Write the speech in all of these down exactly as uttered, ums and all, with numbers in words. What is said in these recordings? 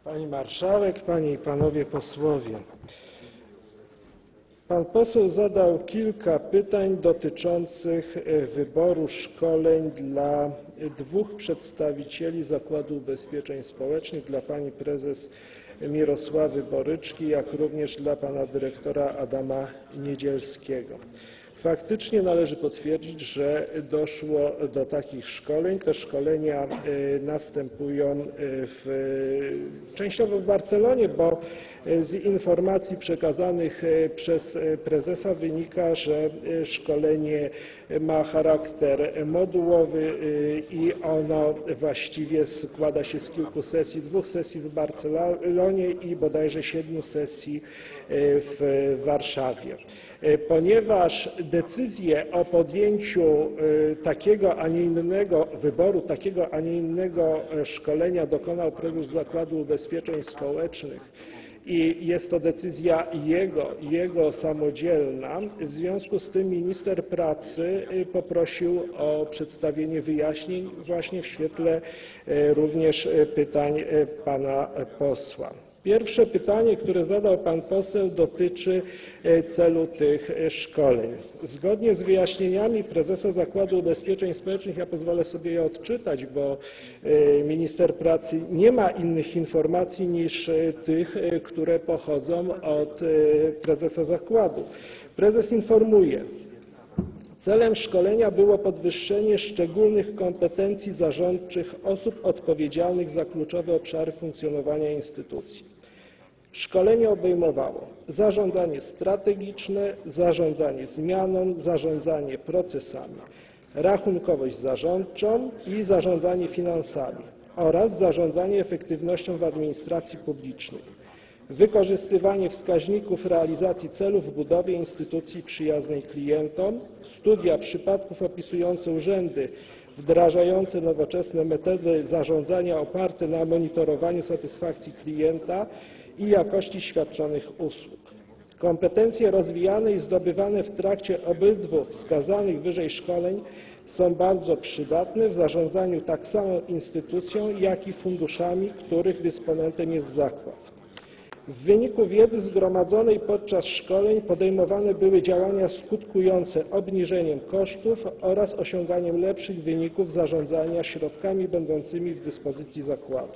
Pani Marszałek, Panie i Panowie Posłowie. Pan poseł zadał kilka pytań dotyczących wyboru szkoleń dla dwóch przedstawicieli Zakładu Ubezpieczeń Społecznych, dla pani prezes Mirosławy Boryczki, jak również dla pana dyrektora Adama Niedzielskiego. Faktycznie należy potwierdzić, że doszło do takich szkoleń. Te szkolenia następują w, częściowo w Barcelonie, bo z informacji przekazanych przez prezesa wynika, że szkolenie ma charakter modułowy i ono właściwie składa się z kilku sesji, dwóch sesji w Barcelonie i bodajże siedmiu sesji w Warszawie. Ponieważ decyzję o podjęciu takiego, a nie innego wyboru, takiego, a nie innego szkolenia dokonał prezes Zakładu Ubezpieczeń Społecznych i jest to decyzja jego, jego samodzielna, w związku z tym minister pracy poprosił o przedstawienie wyjaśnień właśnie w świetle również pytań pana posła. Pierwsze pytanie, które zadał pan poseł, dotyczy celu tych szkoleń. Zgodnie z wyjaśnieniami prezesa Zakładu Ubezpieczeń Społecznych, ja pozwolę sobie je odczytać, bo minister pracy nie ma innych informacji niż tych, które pochodzą od prezesa zakładu. Prezes informuje: celem szkolenia było podwyższenie szczególnych kompetencji zarządczych osób odpowiedzialnych za kluczowe obszary funkcjonowania instytucji. Szkolenie obejmowało zarządzanie strategiczne, zarządzanie zmianą, zarządzanie procesami, rachunkowość zarządczą i zarządzanie finansami oraz zarządzanie efektywnością w administracji publicznej. Wykorzystywanie wskaźników realizacji celów w budowie instytucji przyjaznej klientom, studia przypadków opisujące urzędy wdrażające nowoczesne metody zarządzania oparte na monitorowaniu satysfakcji klienta i jakości świadczonych usług. Kompetencje rozwijane i zdobywane w trakcie obydwu wskazanych wyżej szkoleń są bardzo przydatne w zarządzaniu tak samą instytucją, jak i funduszami, których dysponentem jest zakład. W wyniku wiedzy zgromadzonej podczas szkoleń podejmowane były działania skutkujące obniżeniem kosztów oraz osiąganiem lepszych wyników zarządzania środkami będącymi w dyspozycji zakładu.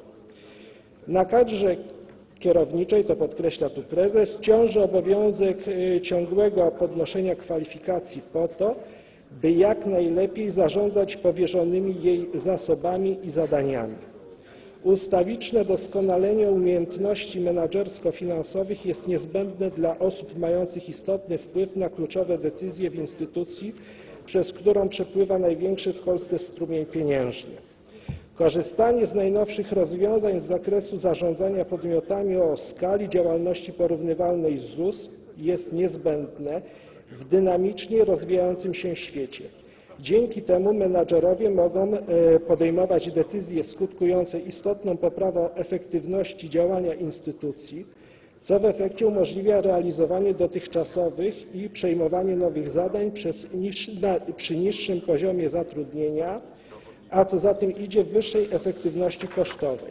Na kadrze kierowniczej, to podkreśla tu prezes, ciąży obowiązek ciągłego podnoszenia kwalifikacji po to, by jak najlepiej zarządzać powierzonymi jej zasobami i zadaniami. Ustawiczne doskonalenie umiejętności menedżersko-finansowych jest niezbędne dla osób mających istotny wpływ na kluczowe decyzje w instytucji, przez którą przepływa największy w Polsce strumień pieniężny. Korzystanie z najnowszych rozwiązań z zakresu zarządzania podmiotami o skali działalności porównywalnej z Z U S jest niezbędne w dynamicznie rozwijającym się świecie. Dzięki temu menadżerowie mogą podejmować decyzje skutkujące istotną poprawą efektywności działania instytucji, co w efekcie umożliwia realizowanie dotychczasowych i przejmowanie nowych zadań przez niż, na, przy niższym poziomie zatrudnienia, a co za tym idzie w wyższej efektywności kosztowej.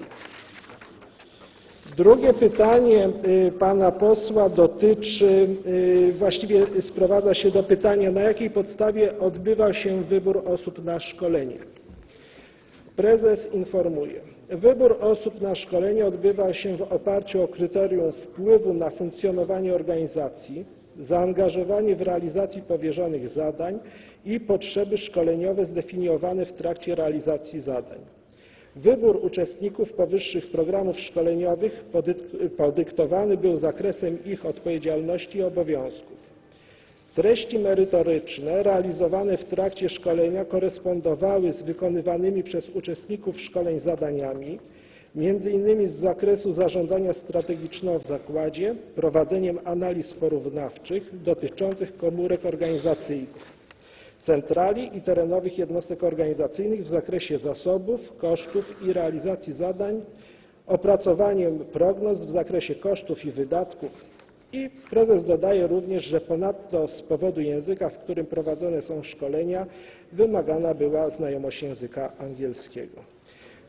Drugie pytanie pana posła dotyczy, właściwie sprowadza się do pytania, na jakiej podstawie odbywał się wybór osób na szkolenie. Prezes informuje: wybór osób na szkolenie odbywa się w oparciu o kryterium wpływu na funkcjonowanie organizacji, zaangażowanie w realizacji powierzonych zadań i potrzeby szkoleniowe zdefiniowane w trakcie realizacji zadań. Wybór uczestników powyższych programów szkoleniowych podyktowany był zakresem ich odpowiedzialności i obowiązków. Treści merytoryczne realizowane w trakcie szkolenia korespondowały z wykonywanymi przez uczestników szkoleń zadaniami, między innymi z zakresu zarządzania strategicznego w zakładzie, prowadzeniem analiz porównawczych dotyczących komórek organizacyjnych, centrali i terenowych jednostek organizacyjnych w zakresie zasobów, kosztów i realizacji zadań, opracowaniem prognoz w zakresie kosztów i wydatków. I prezes dodaje również, że ponadto z powodu języka, w którym prowadzone są szkolenia, wymagana była znajomość języka angielskiego.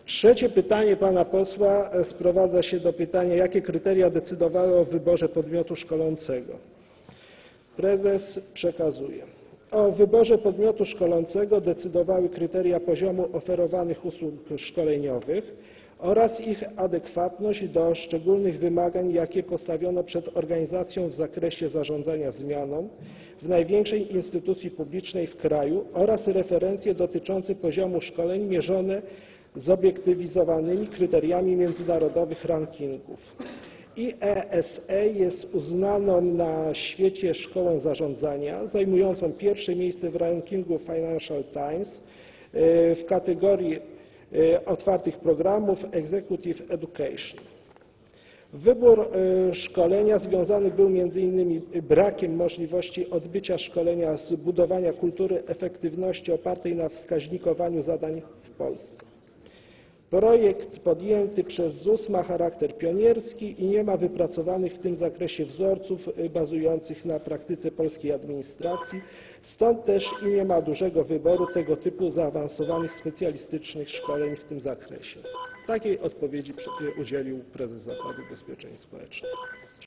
Trzecie pytanie pana posła sprowadza się do pytania, jakie kryteria decydowały o wyborze podmiotu szkolącego. Prezes przekazuje. O wyborze podmiotu szkolącego decydowały kryteria poziomu oferowanych usług szkoleniowych oraz ich adekwatność do szczególnych wymagań, jakie postawiono przed organizacją w zakresie zarządzania zmianą w największej instytucji publicznej w kraju oraz referencje dotyczące poziomu szkoleń mierzone zobiektywizowanymi kryteriami międzynarodowych rankingów. I E S A jest uznaną na świecie szkołą zarządzania, zajmującą pierwsze miejsce w rankingu Financial Times w kategorii otwartych programów Executive Education. Wybór szkolenia związany był między innymi brakiem możliwości odbycia szkolenia z budowania kultury efektywności opartej na wskaźnikowaniu zadań w Polsce. Projekt podjęty przez Z U S ma charakter pionierski i nie ma wypracowanych w tym zakresie wzorców bazujących na praktyce polskiej administracji, stąd też i nie ma dużego wyboru tego typu zaawansowanych specjalistycznych szkoleń w tym zakresie. Takiej odpowiedzi udzielił prezes Zakładu Ubezpieczeń Społecznych.